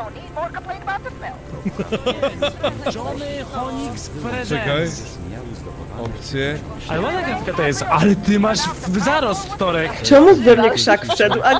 Johnny Honix Czekaj. Presents. Opcje. Ale ładna grafika to jest, ale ty masz zarost, Torek. Czemu we mnie krzak wszedł? A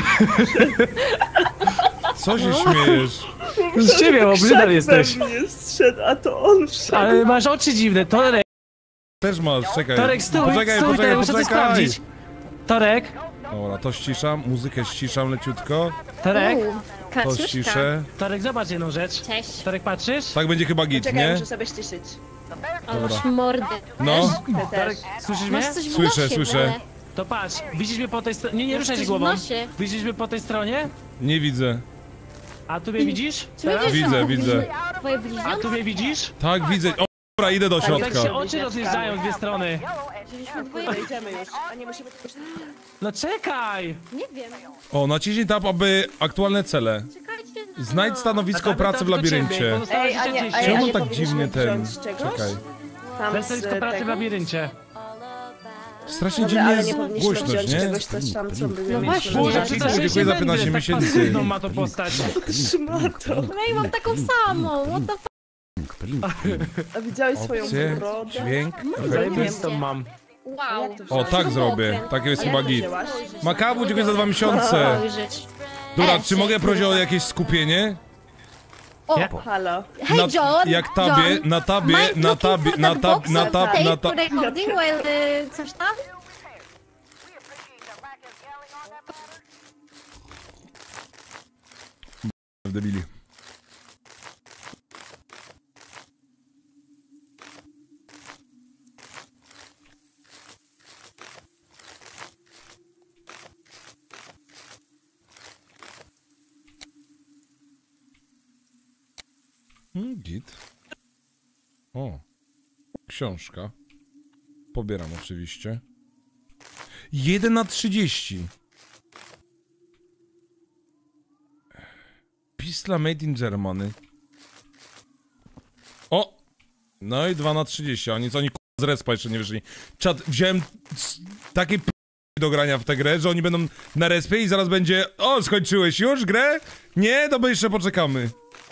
Co się śmiejesz? Z ciebie, bo brzydal krzak jesteś. we mnie strzedł, a to on wszedł. Ale masz oczy dziwne, Torek. Też masz, czekaj. Torek, stój, Poczekaj, stój, to ja poczekaj, muszę coś poczekaj. sprawdzić. Torek, Dobra, to ściszam, muzykę ściszam leciutko. Torek, To Kacjuszka. ściszę. Torek, zobacz jedną rzecz. Cześć. Torek, patrzysz? Tak będzie chyba git, Czekaj, nie? muszę sobie ściszyć. O, masz mordy. No, Ty też. Torek, słyszysz mnie? Masz coś w Słyszę, nosie, słyszę. ale To patrz, widzisz mnie po tej stronie? Nie, nie Masz ruszaj coś się w głową. nosie. Widzisz mnie po tej stronie? nie widzę. A tu mnie widzisz? Czy mnie wiesz, Widzę, że widzę. Twoje A bliźniątko? tu mnie widzisz? Tak, widzę. O, dobra, idę do Tak środka. się oczy rozjeżdżają w dwie strony. Żebyśmy dwoje... Wejdziemy już, a nie musimy... No czekaj! Nie wiem. O, naciśnij tab, aby aktualne cele. Czekajcie. Znajdź stanowisko A tam pracy w tylko ciebie, labiryncie. pozostałe Ej, a życie nie, gdzieś. a Czemu nie tak powinniśmy dziwnie ten? wziąć czegoś? Czekaj. Tam Stanowisko pracy w tego? labiryncie. Strasznie Dobra, dziwnie ale nie jest powinniśmy głośność, wziąć nie? czegoś też tam, co by No właśnie. Boże, Nie. przecież Dziękuję za 15 tak miesięcy. pasywną ma to postać. Szmato. No i mam taką samą, what the fuck? A widziałeś swoją Opcje, brodę? dźwięk, efekty. Zajebistą mam. Wow. O, tak zrobię. Takie jest chyba git. Wzięłaś? Makawu, dziękuję za 2 miesiące. Spojrzeć. Dobra, czy mogę prosić o jakieś skupienie? O, Jak? Halo. Hey John! Jak tabie, John, na tabie, mind na looking tabie, for na that tab, box na of tab, tape na tab. for recording while coś tam? Debili. Git. O. Książka. Pobieram oczywiście. 1/30. Pistla made in Germany. O! No i 2/30. Oni co, oni z respa jeszcze nie wyszli. Czad, wziąłem takie do grania w tę grę, że oni będą na respie i zaraz będzie... O, skończyłeś już grę? Nie? To my jeszcze poczekamy.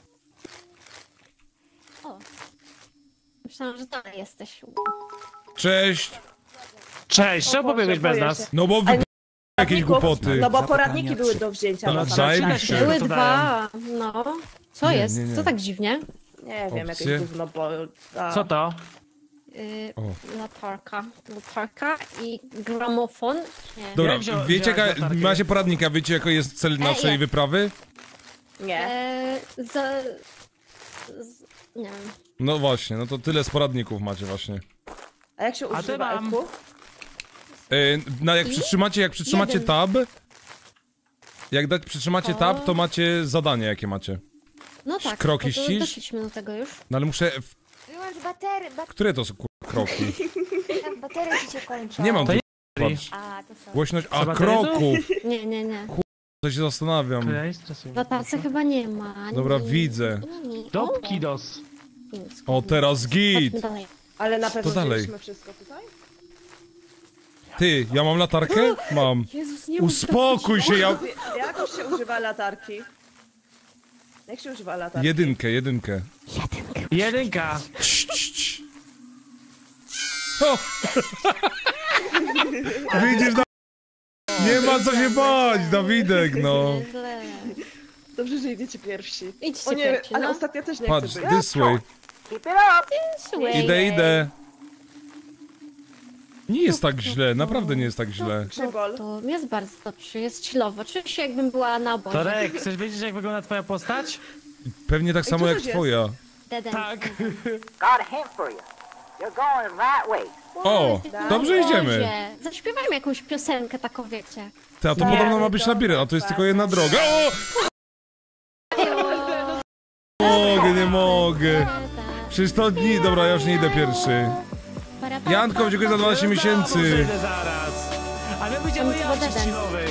Myślałam, że dalej jesteś. Cześć. Cześć, czemu Boże, pobiegłeś bez boję nas? się. No bo wy... jakieś głupoty. No bo poradniki były do wzięcia. No, no tam. zajebiście. Były Co dwa, no. Co Nie, jest? nie, nie. Co tak dziwnie? Nie wiem, Opcje. jakieś gówno, bo... A. Co to? Latarka i gramofon. Nie. Dobra, Jak wiecie wziąłeś jaka... latarkę? Macie poradnika, wiecie jaki jest cel naszej nie. wyprawy? Nie. Nie wiem. No właśnie, no to tyle z poradników macie właśnie. A jak się A ty używa mam. EQ? Jak przytrzymacie Jeden. tab... przytrzymacie tab, to macie zadanie jakie macie. No tak, Kroki to ścisz? doszliśmy do tego już. No ale muszę... Wyłącz baterie, Które to są kroki? baterie ci się kończą. Nie mam To tu... nie- Patrz. A, to są. Głośność... Co, A, baterie tu? kroków! Nie. To się zastanawiam. Ja jest stresuję. W latarce chyba nie ma. Dobra, Nie. widzę. Nie. Dobki dos. O, teraz git! Chodźmy dalej. Ale na pewno To dalej. wzięliśmy wszystko tutaj? Ty, ja mam latarkę? Mam. Jezus, nie mów Uspokój się, ja... Jak się używa latarki? Jak się używa latarki? Jedynkę. Jedynka. Cii, cii, cii. O! Widzisz, nie ma co się bać, Dawidek, no. Źle. Dobrze, że idziecie pierwsi. Idźcie O nie, pierwsi, ale no. ostatnio też nie Patrz, chcę być. this way. Słuchaj. Idę. Nie jest tak źle, naprawdę nie jest tak źle. Grzybol. To jest bardzo dobrze, jest chillowo. Czuję się jakbym była na obozie. Torek, chcesz wiedzieć jak wygląda twoja postać? Pewnie tak samo dużo jak jest. twoja. Dead end. Tak. Got a hint for you. You're going the right way. O, dobrze idziemy. Boże, zaśpiewajmy jakąś piosenkę taką, wiecie. Ty, a to podobno ma być labirynt, a to jest tylko jedna droga. O! Nie mogę. Przecież to dni, dobra, ja już nie idę pierwszy. Janko, dziękuję za 12 miesięcy. Przyjdę zaraz. A my będziemy Tam jakichś wodę. chillowych.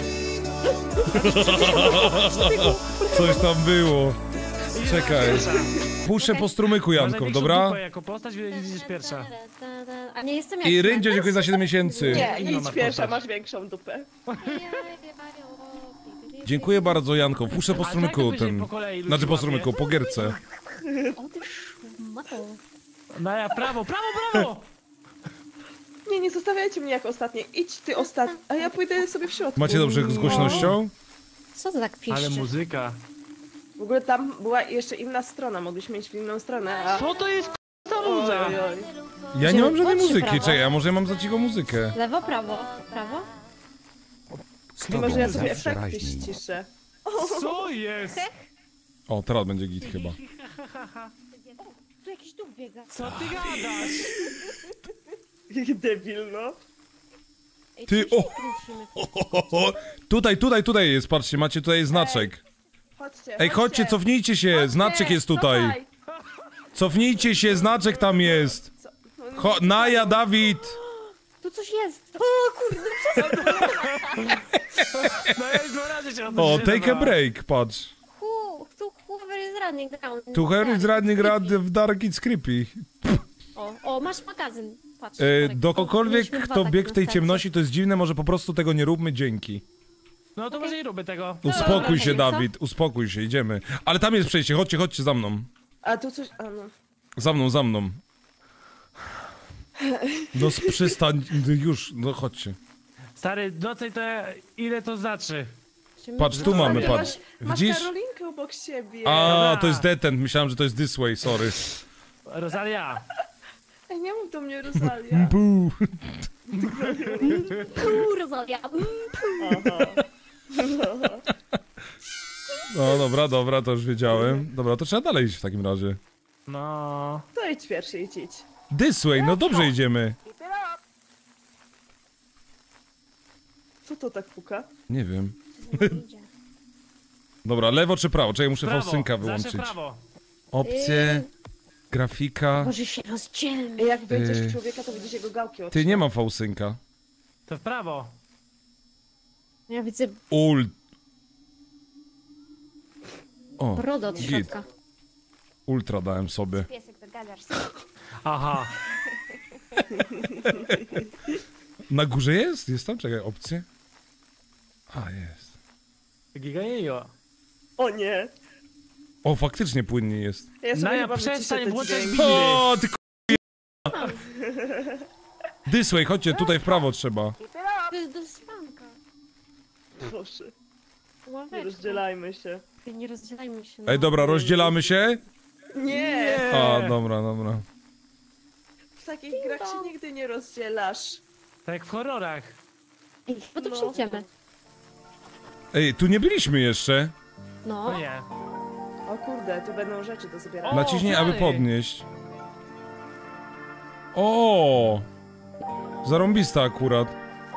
Coś tam było. Czekaj. Puszczę po strumyku, Janko, dobra? Jako postać widzisz pierwsza. A nie jestem jak I Ryndzie, dziękuję za 7 miesięcy. Nie, Inną idź masz pierwsza, postać. masz większą dupę. Dziękuję bardzo, Janko. Puszczę po tak strumyku później ten... po kolei Znaczy po ludzi strumyku, po gierce. O ty szmato. No ja prawo, prawo, prawo! Nie, nie zostawiajcie mnie jak ostatnie. Idź ty ostatni, a ja pójdę sobie w środku. Macie dobrze z głośnością? Co to tak piszczy? Ale muzyka. W ogóle tam była jeszcze inna strona, mogliśmy iść w inną stronę, a... Co to jest za muza? Oj, oj. Ja nie mam żadnej Lewo czy muzyki. prawo? Czekaj, a może ja mam za cicho muzykę? Lewo, prawo. Prawo? Mimo, że ja sobie efekty ściszę. Co jest? O, teraz będzie git chyba. Tu jakiś duch biega. Co ty gadasz? Debil, no. Ej, Ty, tu się o! kręcimy. Tutaj jest, patrzcie, macie tutaj znaczek. Chodźcie, Ej, chodźcie, cofnijcie się, Chodźcie, znaczek jest tutaj. cofaj. Cofnijcie się, znaczek tam jest. Naja, Dawid. Tu coś jest. O kurde, No ja już 2 razy się O, take a break, patrz. whoever is running down. Tu Harry z radnych rad w Dark It's Creepy. O, masz magazyn. Patrz. Do kogokolwiek, Mieliśmy dwa kto takie biegł w tej na ciemności, to jest dziwne, może po prostu tego nie róbmy, dzięki. No to może nie róbmy tego. Uspokój się, co? Dawid, uspokój się, idziemy. Ale tam jest przejście, chodźcie za mną. A tu coś... A no. Za mną. No przystań, już, no chodźcie. Stary, nocej to ile to znaczy? Patrz, tu mamy, Ty patrz. Masz Widzisz? Karolinkę obok siebie. A, to jest detent, myślałem, że to jest this way, sorry. Rosalia. Ej, nie mów do mnie, Rosalia. Buu. Rosalia. No dobra, to już wiedziałem. Dobra, to trzeba dalej iść w takim razie. No. To idź pierwszy, idź. This way, no dobrze idziemy. Keep it up. Co to tak puka? Nie wiem. Dobra, lewo czy prawo? Czekaj, muszę Prawo. Faustynka Zawsze wyłączyć. prawo. Opcje, grafika. Może się rozdzielmy. Ej, jak wejdziesz w człowieka, to widzisz jego gałki oczy. Ty, nie ma Faustynka. To w prawo. Ja widzę O, brodę od git. środka. Ultra dałem sobie. Piesek, dogadasz się. Aha. Na górze jest? Jest tam? Czekaj, opcje. A, jest. Gigajejo. O nie. O, faktycznie płynnie jest. Ja sobie Naja, chyba wyciszę przestań te włączać dźwięki. bidy. O, ty k***a. This way, chodźcie, tutaj w prawo trzeba. Keep it up. To jest do spanka. Proszę, nie Ławeczka. rozdzielajmy się. Nie rozdzielajmy się. Ej, dobra, rozdzielamy się? Nie! A, dobra. W takich grach się nigdy nie rozdzielasz. Tak jak w horrorach. Ej, bo tu przejdziemy. Ej, tu nie byliśmy jeszcze. No. No nie. O kurde, tu będą rzeczy do zbierania. O, Naciśnij, aby dalej. podnieść. O! Zarąbista akurat.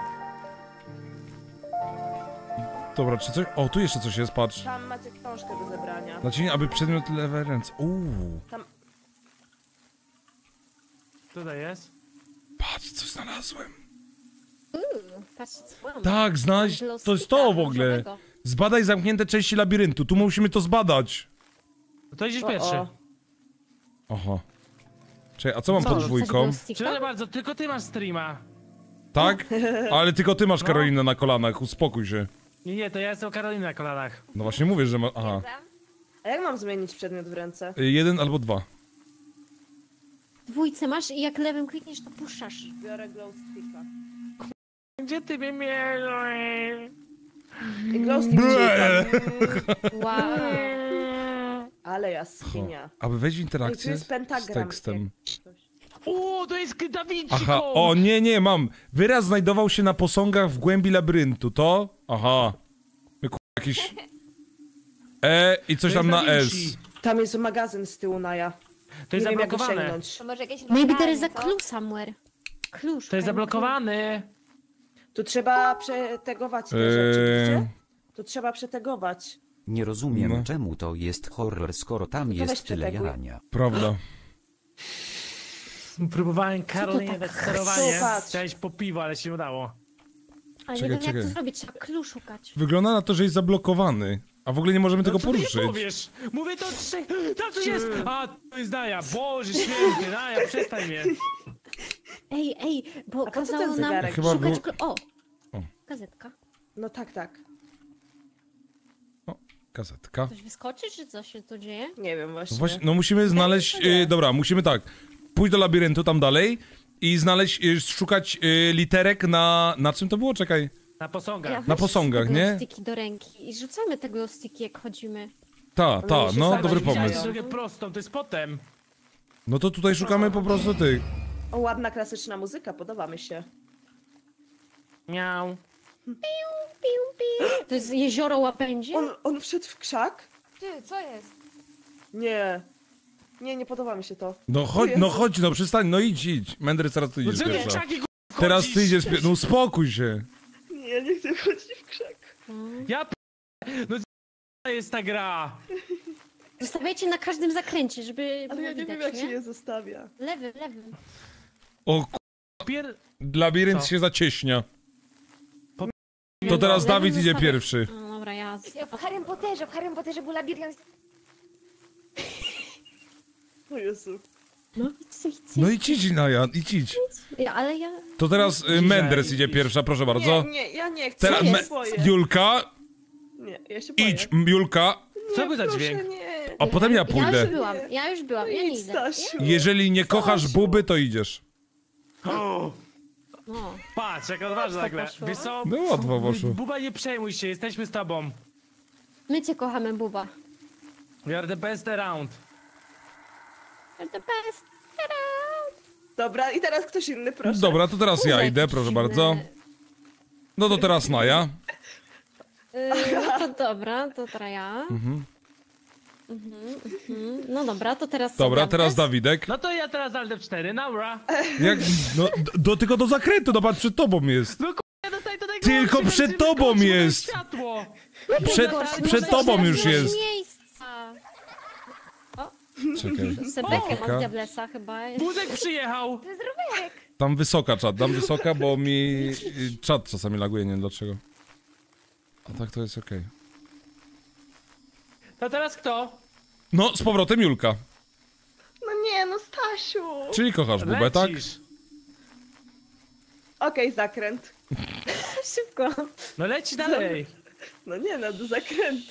Dobra, czy coś... O, tu jeszcze coś jest, patrz. Tam macie książkę do zebrania. Naciśnij, aby przedmiot lewej ręce. Tam... Tutaj jest. Patrz, co znalazłem. Patrz, co mam. Tak, znaleźć... To jest to w ogóle. Zbadaj zamknięte części labiryntu. Tu musimy to zbadać. No to idziesz O, pierwszy. o. Aha. Czekaj, a co mam Co? pod dwójką? Przepraszam bardzo, tylko ty masz streama. Tak? Ale tylko ty masz Karolinę na kolanach, uspokój się. Nie, to ja jestem Karolina na kolanach. No właśnie mówię, że ma... Aha. A jak mam zmienić przedmiot w ręce? 1 albo 2. Dwójce masz i jak lewym klikniesz, to puszczasz. Biorę glow sticka. Gdzie ty mnie miałeś? I glow stick Wow. Ale jaskinia. Aby wejść w Ej, tu interakcję jest z pentagram. tekstem. O, to jest Da Vinci Aha, Code. o nie, mam. Wyraz znajdował się na posągach w głębi labiryntu. To? Aha. Jakiś... I coś To tam jest na Da S. Vinci. Tam jest magazyn z tyłu Naja. To jest Nie wiem, jak go zablokowane. sięgnąć. To może jakieś Maybe there is a lokalne, co? clue somewhere. Clue. To jest zablokowany. Tu trzeba przetegować te rzeczy, widzicie? Eee, Tu trzeba przetegować. Nie rozumiem, No. czemu to jest horror, skoro tam weź jest tyle przeteguj. jarania. prawda. Próbowałem Karolinę tak? dać sterowanie. Patrz. Chciałeś po piwo, ale się nie udało. A nie Czekaj, wiem, jak czekaj. to zrobić. Trzeba clue szukać. Wygląda na to, że jest zablokowany. A w ogóle nie możemy tego Co ty nie poruszyć. powiesz? Mówię to trzech. Tam coś jest! A, to jest Naja. Boże święty, Naja, przestań mnie. Ej, bo A po co kazało ten nam zegarek? Chyba szukać... było- O! O. Gazetka. No tak, tak. Gazetka. Ktoś wyskoczy, czy co się tu dzieje? Nie wiem właśnie. No właśnie, no musimy znaleźć, to nie. dobra, musimy tak, pójść do labiryntu tam dalej i znaleźć, szukać literek na czym to było? Czekaj. Na posągach. Na posągach, nie? Glowsticki do ręki i rzucamy te glowsticki, jak chodzimy. Ta, mi się no, same dobry widziają. pomysł. Drogę prostą, to jest potem. No to tutaj szukamy po prostu tych. O, ładna, klasyczna muzyka, podoba mi się. Miał. To jest jezioro łabędzie? On wszedł w krzak? Ty, co jest? Nie. Nie podoba mi się to. No chodź, no przestań, no idź. Mędry, teraz ty idziesz Czemu pierwsza. krzaki Teraz ty idziesz pierwsza, no uspokój się. Nie, ja nie chcę wchodzić w krzak. Ja no jest ta gra. Zostawiajcie na każdym zakręcie, żeby Ale było ja nie widać, wiem, jak nie? się je zostawia. Lewy. O labirynt Co? się zacieśnia. To No, teraz lewym Dawid idzie zostawię. pierwszy. No dobra, ja... W Harrym Potterze był labirynt. O Jezu. No idź. No idź, Naja, idź. Ale ja... To teraz Mendres idzie pierwsza, proszę bardzo. Nie, ja nie chcę. Teraz Ja swoje. Julka, Nie, ja się boję. idź, Julka, Co by za Proszę, dźwięk? nie. a potem ja Ja już pójdę. byłam, ja nie Idź, idę. Stasiu. Jeżeli nie kochasz Stasiu. Buby, to idziesz. O, No. patrz, jak odważna nagle. poszło. Wiesz co? No łatwo poszło. Buba, nie przejmuj się, jesteśmy z tobą. My cię kochamy, Buba. We are the best around. You're the best. Dobra, i teraz ktoś inny, proszę. Dobra, to teraz ja Kurde, idę, jakiś proszę dziwny. bardzo. No to teraz Naja. No to dobra, to teraz ja. No dobra, to teraz... Dobra, Dawid. teraz Dawidek. No to ja teraz Alde 4, naura. Jak, no, tylko do zakrętu, no patrz, przed tobą jest. No ja dostaję to Tylko przed tobą jest. Światło. Przed tobą już Nie masz jest. miejsca. Czekaj. Sebekę Taka. ma z Diablesa chyba. Buzek przyjechał. To jest rowerek. Tam wysoka czat, dam wysoka, bo mi czat czasami laguje, nie wiem dlaczego. A tak to jest okej. To teraz kto? No, z powrotem Julka. No nie, no Stasiu. Czyli kochasz Bubę, tak? Lecisz. Okej, zakręt. Szybko. No leci dalej. No nie, no do zakrętu.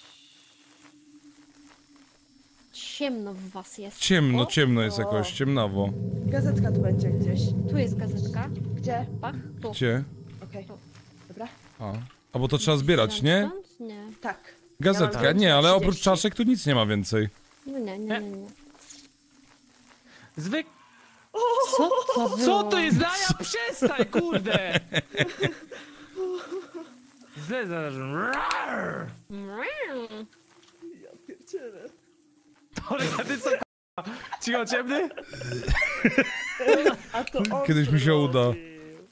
Ciemno w was jest. Ciemno jest jakoś, ciemnawo. Gazetka tu będzie gdzieś. Tu jest gazetka. Gdzie? Pach, tu. Gdzie? Okej. Dobra. A bo to trzeba zbierać, nie? Stąd? Nie. Tak. Gazetka, nie, ale oprócz czaszek tu nic nie ma więcej. No nie. Zwyk... Co to było? Co to jest? Daja, przestań, kurde! Źle zaraz. Ja pierdzielę. Ale ty co, k***a? Cicho, ciemny? A to on Kiedyś mi się uda. zrobił.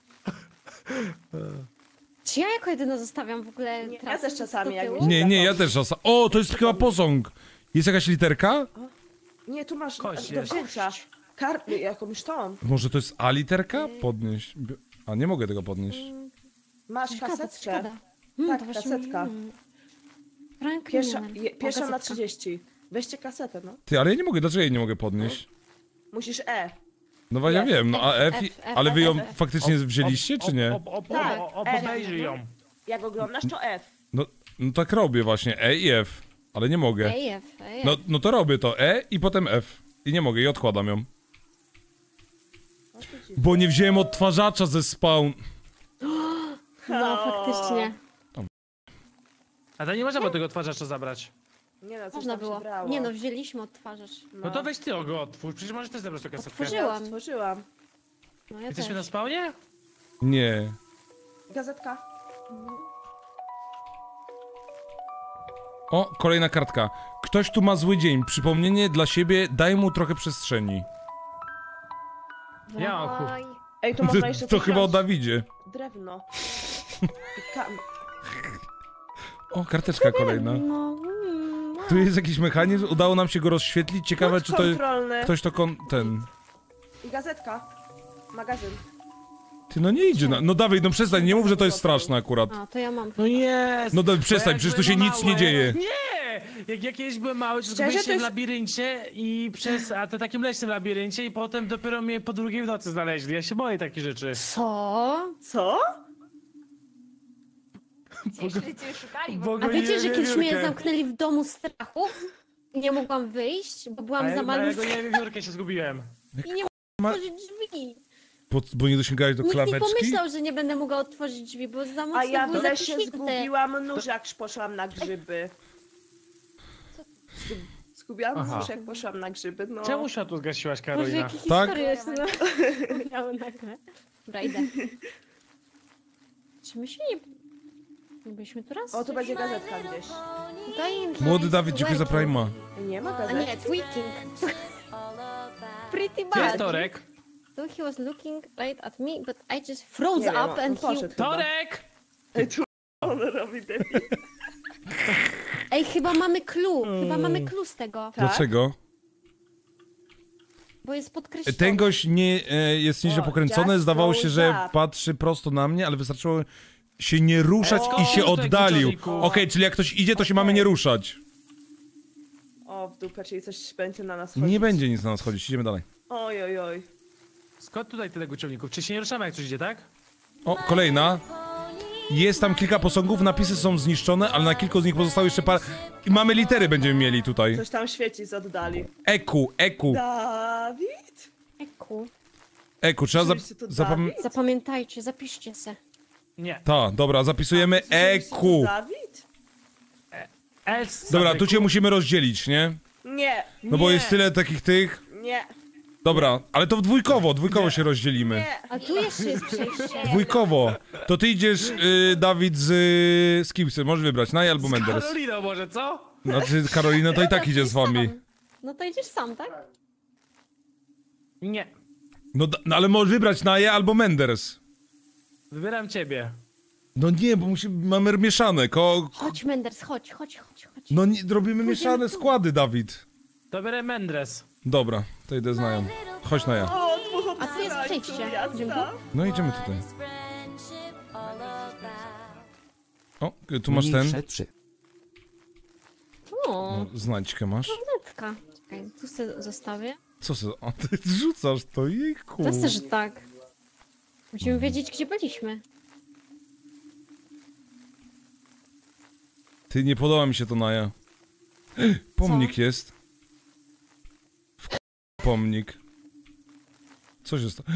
Czy ja jako jedyna zostawiam w ogóle Nie, ja trasę też czasami, do jak tyłu? mi się- Nie, ja też czasem. O, to jest chyba posąg. Jest jakaś literka? Nie, tu masz Kość do jest. wzięcia. Karty, jakąś tą. Może to jest A literka? Podnieść. A, nie mogę tego podnieść. Masz Szkoda, kasetkę. szkoda. Tak, to właśnie kasetka. Frank Pierwsza, Miller. O, pierwsza na gazetka. 30. Weźcie kasetę, no. Ty, ale ja nie mogę, dlaczego jej nie mogę podnieść? Musisz E. No bo ja F, wiem, no a F, F, ale wy ją F. faktycznie wzięliście, czy nie? Tak, Obejrzyj ją. Jak oglądasz, to F. No tak robię właśnie, E i F, ale nie mogę. AF. No to robię to E i potem F. I nie mogę, i odkładam ją. Bo nie wziąłem odtwarzacza ze spawn. No, faktycznie. A to nie można było tego odtwarzacza zabrać. Nie no, coś Można tam się było. brało. Nie no, wzięliśmy odtwarzacz. No to weź ty go otwórz, przecież możesz też zebrać tę kasetkę. Otworzyłam. Otworzyłam. No ja Jesteśmy też. na spawnie? Nie. Gazetka. O, kolejna kartka. Ktoś tu ma zły dzień. Przypomnienie dla siebie, daj mu trochę przestrzeni. Ja mam chuj. Oj. Ej, tu można jeszcze To coś chyba o wziąć. Dawidzie. Drewno. I O, karteczka kolejna. No, Tu jest jakiś mechanizm, udało nam się go rozświetlić. Ciekawe, Kod czy to kontrolny. ktoś to ten. I gazetka. Magazyn. Ty, no nie idzie. No Dawid, no przestań, nie mów, że to jest straszne akurat. a to ja mam. No jest! No Dawid, przestań, Bo jak przecież tu się byłem nic nie mały- dzieje. Nie! Jak kiedyś byłem mały, to Szczerze, byliście to jest- w labiryncie i a to takim leśnym labiryncie i potem dopiero mnie po drugiej w nocy znaleźli. Ja się boję takich rzeczy. Co? Co? Jeśli cię szukali, Bo bo... A go wiecie, że nie kiedyś mnie wiewiórkę. zamknęli w domu strachu i nie mogłam wyjść, bo byłam za Ja malutka go nie wiewiórkę się zgubiłem. i nie Ma- mogłam otworzyć drzwi. Bo nie dosięgałeś do Nikt nie klameczki? pomyślał, że nie będę mogła otworzyć drzwi, bo za mocno A ja w było lesie zaciśnięte. zgubiłam nóż, jak poszłam na grzyby. Zgubiłam Aha. nóż, jak poszłam na grzyby, no. Czemu światło zgasiłaś, Boże, Karolina? jakie Tak? historie jeszcze miały nagle. Dobra, idę. Czy my się nie byliśmy tu raz? O, tu będzie gazetka gdzieś. Młody Dawid, dziękuję za Prima. Nie ma A gazetki. nie, tweaking. Pretty Gdzie jest bad. Torek? So he was looking right at me, but I just froze Nie wiem, up on and he... poszedł chyba. Torek! Ej, tu on robi debil. Ej, chyba mamy clue. Chyba mamy clue z tego. Tak? Dlaczego? Bo jest podkreślone. Ten gość nie jest nieźle O, pokręcony, just zdawało się, że goes up. patrzy prosto na mnie, ale wystarczyło się nie ruszać O, i się tutaj, oddalił. Kuczoniku. Okej, czyli jak ktoś idzie, to się mamy nie ruszać. O, w dupę, czyli coś będzie na nas chodzić. Nie będzie nic na nas chodzić, idziemy dalej. Oj, oj, oj. Skąd tutaj tyle guciowników? Czy się nie ruszamy, jak coś idzie, tak? O, kolejna. Jest tam kilka posągów, napisy są zniszczone, ale na kilku z nich pozostało jeszcze parę... I mamy litery będziemy mieli tutaj. Coś tam świeci z oddali. Eku. Dawid? Eku. Eku, trzeba Rzeczywiście to Dawid? Zapamiętajcie, zapiszcie se. Nie. Ta, dobra, zapisujemy Rzeczywiście to Eku. Dawid? S. Dobra, tu cię musimy rozdzielić, nie? Nie, No bo Nie. jest tyle takich tych... nie, Dobra, ale to dwójkowo się rozdzielimy. nie. A tu jeszcze jest przejście. Dwójkowo. To ty idziesz, Dawid, z kim chcesz? Możesz wybrać, Naja albo Menders. Karolina może, co? Znaczy, Karolina to i tak idzie z wami. Sam. No to idziesz sam, tak? Nie. No, no ale możesz wybrać Naja albo Menders. Wybieram ciebie. No nie, bo mamy mieszane. Chodź, Menders, chodź. No nie, robimy mieszane składy, Dawid. To biorę Mendres. Dobra, to idę z Nają. Chodź Naja. O, dwóch A tu jest obsrańców, przejście. jazda. Idziemy tu? No idziemy tutaj. O, tu masz ten. Mniejsze 3. O, Znajdźkę masz. netka. Czekaj, tu sobie zostawię. Co se... O, ty rzucasz to, jejku. Jasne, że tak. Musimy wiedzieć, gdzie byliśmy. Ty, nie podoba mi się to, Naja. Pomnik jest. Pomnik. Co się stało?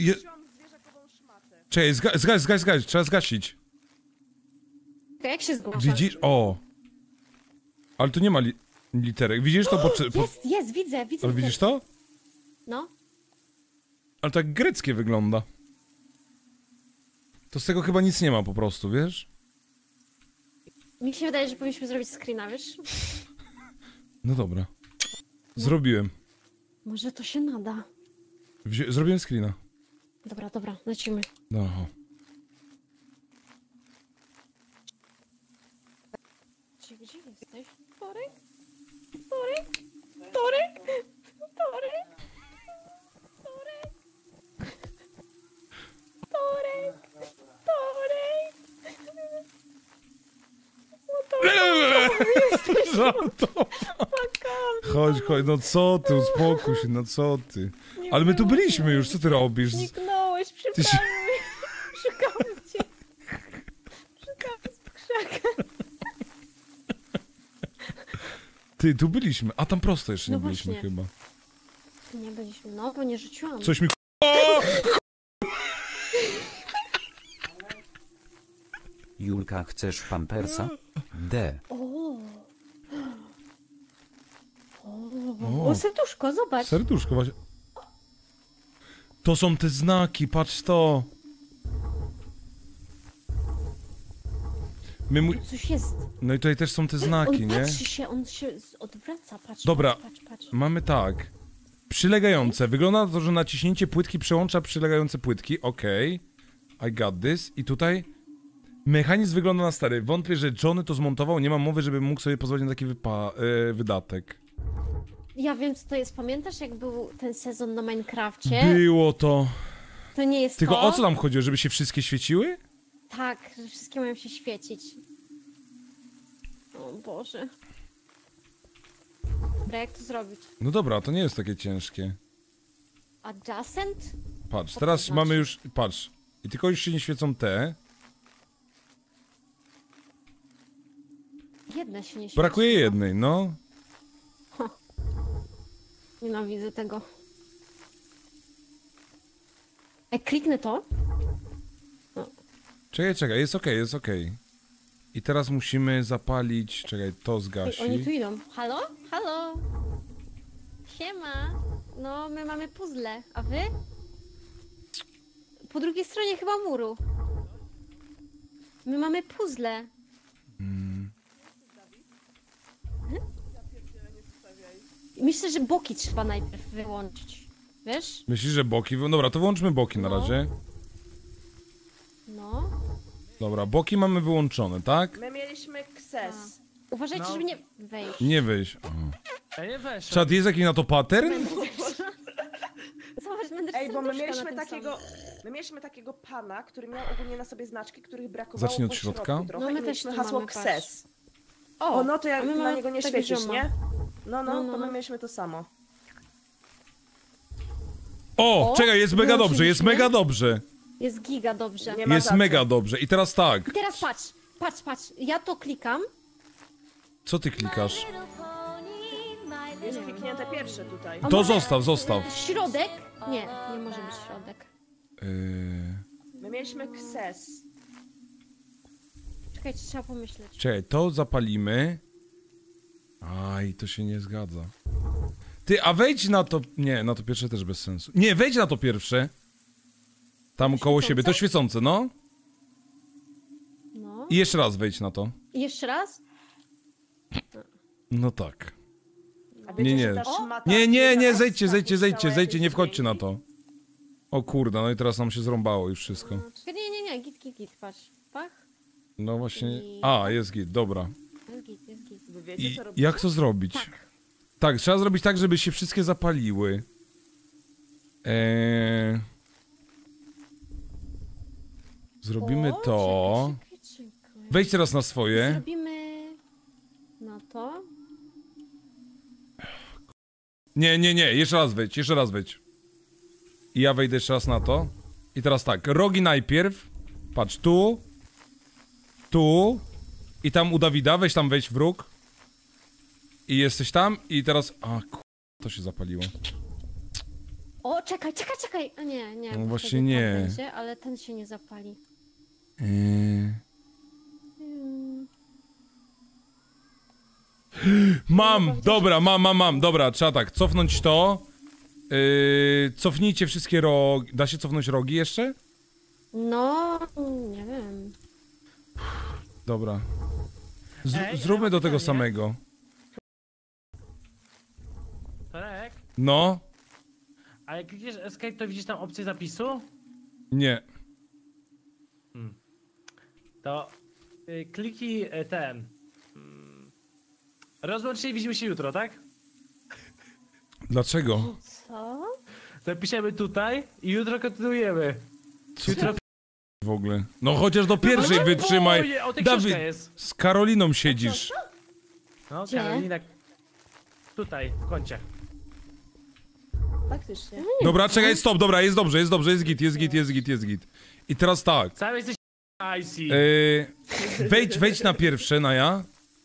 Czekaj, zgaś, trzeba zgasić. Czekaj, jak się zgłasza? Widzisz? O! Ale tu nie ma literek. Widzisz to? Jest, widzę. Ale widzisz to? No. Ale tak greckie wygląda. To z tego chyba nic nie ma po prostu, wiesz? Mi się wydaje, że powinniśmy zrobić screena, wiesz? No dobra. Zrobiłem. Może to się nada. Zrobiłem screena. Dobra, lecimy. No. Gdzie jesteś? Torek? Chodź, no co ty, uspokój się, no co ty. Ale my tu byliśmy już, co ty robisz? Zniknąłeś, Ty przypomnij. się... Szukałam cię. Szukałam z krzaka. Ty, tu byliśmy, a tam prosto jeszcze nie No byliśmy właśnie. chyba. Nie byliśmy, no bo nie rzuciłam. Coś mi... O! Julka, chcesz pampersa? D. O, serduszko, zobacz. Serduszko właśnie. To są te znaki, patrz to. Coś jest. No i tutaj też są te znaki, On nie? patrzy się, on się odwraca, patrz. Dobra. Patrz. Mamy tak. Przylegające. Wygląda na to, że naciśnięcie płytki przełącza przylegające płytki. Okej. I got this. I tutaj... Mechanizm wygląda na stary. Wątpię, że Johnny to zmontował. Nie mam mowy, żeby mógł sobie pozwolić na taki wydatek. Ja wiem, co to jest. Pamiętasz, jak był ten sezon na Minecrafcie? Było to. To nie jest Tylko to? o co tam chodziło? Żeby się wszystkie świeciły? Tak, że wszystkie mają się świecić. O Boże. Dobra, jak to zrobić? No dobra, to nie jest takie ciężkie. Adjacent? Patrz, Co to teraz znaczy? mamy już... Patrz. I tylko już się nie świecą te. Jedne się nie świeci. Brakuje jednej, no. Nienawidzę tego. Jak kliknę to? Czekaj, jest okej, jest okej. I teraz musimy zapalić, czekaj, to Ej, zgasi. oni tu idą. Halo? Halo? Siema. No, my mamy puzzle. A wy? Po drugiej stronie chyba muru. My mamy puzzle. Myślę, że boki trzeba najpierw wyłączyć. Wiesz? Myślisz, że boki? Dobra, to wyłączmy boki na No. razie. No. Dobra, boki mamy wyłączone, tak? My mieliśmy kses. Uważajcie, No. żeby nie wejść. Nie wyjść. Ja nie weszłem. Czad, jest jakiś na to pattern? Zobacz, będę Ej, bo my serduszka mieliśmy na tym takiego... samym. My mieliśmy takiego pana, który miał ogólnie na sobie znaczki, których brakowało Zacznij od po środka. środku trochę. No my i też mieliśmy tu hasło mamy, patrz. kses. O, no to a jak my na mamy niego nie tak świecisz, zioma. nie? No, No, to no. my mieliśmy to samo. O, O, czekaj, jest mega dobrze, jest wyłączyliśmy. mega dobrze. Jest giga dobrze. Nie ma Jest za co. mega dobrze. I teraz tak, I teraz patrz. Ja to klikam. co ty klikasz? Jest kliknięte pierwsze tutaj. A To może zostaw. Środek? Nie, nie może być środek. My mieliśmy kses. Czekajcie, trzeba pomyśleć. Czekaj, to zapalimy. Aj, to się nie zgadza. Ty, a wejdź na to... Nie, na to pierwsze też bez sensu. Nie, wejdź na to pierwsze. Tam koło siebie, to świecące, no. No. I jeszcze raz wejdź na to. I jeszcze raz? No tak. A wiecie, Nie. że ta szmata Nie, zbiera zejdźcie, nas, zejdźcie, puszczała nie jakieś wchodźcie na dźwięki? to. O kurde, no i teraz nam się zrąbało już wszystko. Czekaj, nie, git, patrz. Pach. No właśnie... A, jest git, dobra. Jest git. Wy wiecie, I co robicie? jak to zrobić? Tak, trzeba zrobić tak, żeby się wszystkie zapaliły. Zrobimy O, to. Czekaj. Wejdź teraz na swoje. Zrobimy na to. Nie, jeszcze raz wejdź. I ja wejdę jeszcze raz na to. I teraz tak, rogi najpierw. Patrz, tu. I tam u Dawida, weź tam wejdź w róg. I jesteś tam i teraz... A, to się zapaliło. O, czekaj. A nie. No bo właśnie wtedy nie. tam będzie, ale ten się nie zapali. Mam, dobra, trzeba tak, cofnąć to. Cofnijcie wszystkie rogi. Da się cofnąć rogi jeszcze? No, nie wiem. Dobra. Ej, Zróbmy ja do mam tego pytanie. samego. Torek, No, a jak klikniesz escape, to widzisz tam opcję zapisu? nie. To kliki ten. Rozłącz się i widzimy się jutro, tak? Dlaczego? Co? Zapiszemy tutaj i jutro kontynuujemy. Co Jutro w ogóle? No chociaż do pierwszej wytrzymaj. O, tej Dawid, książka jest. z Karoliną siedzisz. No, Gdzie? Karolina. Tutaj, w kącie. Faktycznie. Dobra, czekaj, stop, dobra, jest dobrze, jest git. I teraz tak. Sam jesteś IC. Wejdź na pierwsze, na ja.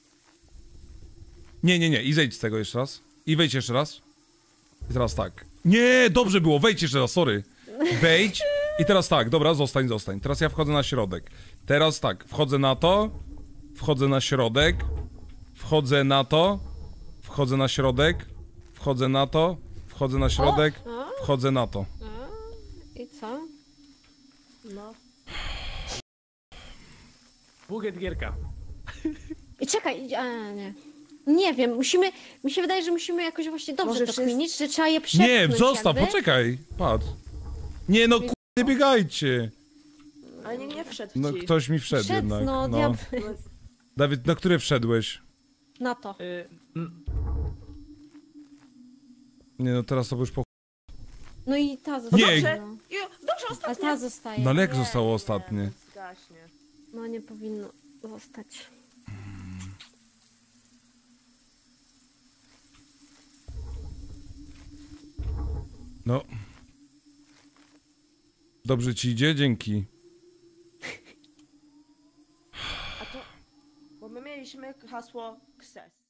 Nie, i zejdź z tego jeszcze raz. I wejdź jeszcze raz. I teraz tak. Nie, dobrze było, wejdź jeszcze raz, sorry. Wejdź. I teraz tak, dobra, zostań. Teraz ja wchodzę na środek. Teraz tak, wchodzę na to. Wchodzę na środek. Wchodzę na to. Wchodzę na środek. Wchodzę na to. Wchodzę na środek. Wchodzę na to. I co? No. Buget gierka. I czekaj, nie. Nie wiem, mi się wydaje, że musimy jakoś właśnie dobrze Może to wszyscy- kminić, że trzeba je przepchnąć Nie, zostaw, jakby. poczekaj. Patrz. Nie no, nie biegajcie. Ale nie wszedł No ci. ktoś mi wszedł Przed, jednak. no, No. diabły. Dawid, na które wszedłeś? Na to. Nie no, teraz to już po... No i ta zostaje. Nie. Dobrze. No. Dobrze, Ale ostatnia. ta zostaje. No ale jak Nie, zostało nie, ostatnie? Zgaśnie. No nie powinno zostać. No. Dobrze ci idzie? Dzięki. A to... Bo my mieliśmy hasło KSES.